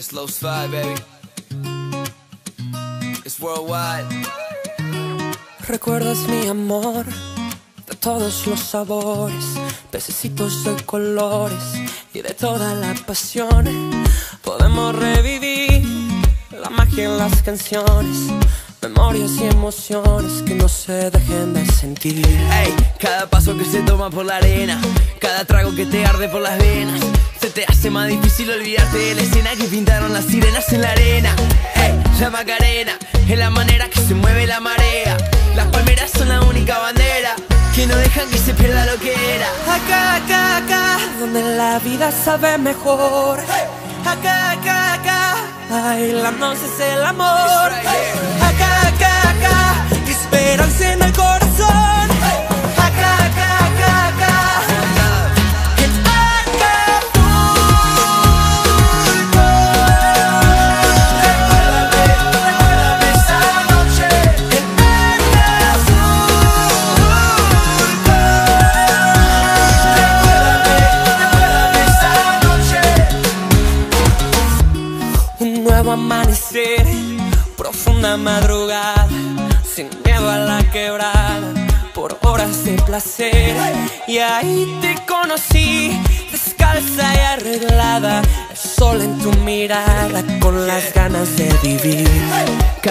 It's Low Slide, baby. It's worldwide. Recuerdas mi amor, de todos los sabores, pececitos de colores y de toda la pasión. Podemos revivir la magia en las canciones, memorias y emociones que no se dejen de sentir. Ey, cada paso que se toma por la arena, cada trago que te arde por las venas, se te hace más difícil olvidarte de la escena que pintaron las sirenas en la arena. Ey, la Macarena es la manera que se mueve la marea. Las palmeras son la única bandera que no dejan que se pierda lo que era. Acá, acá, acá, donde la vida sabe mejor. Acá, acá, acá, bailándonos es el amor. Acá, acá, acá, esperanza en el corazón. Acá, acá, acá, acá. En Acapulco. Recuérdame esa noche. En Recuérdame esa noche. Un nuevo amanecer, profunda madrugada, sin miedo a la quebrada, por horas de placer. Y ahí te conocí, descalza y arreglada, el sol en tu mirada, con las ganas de vivir.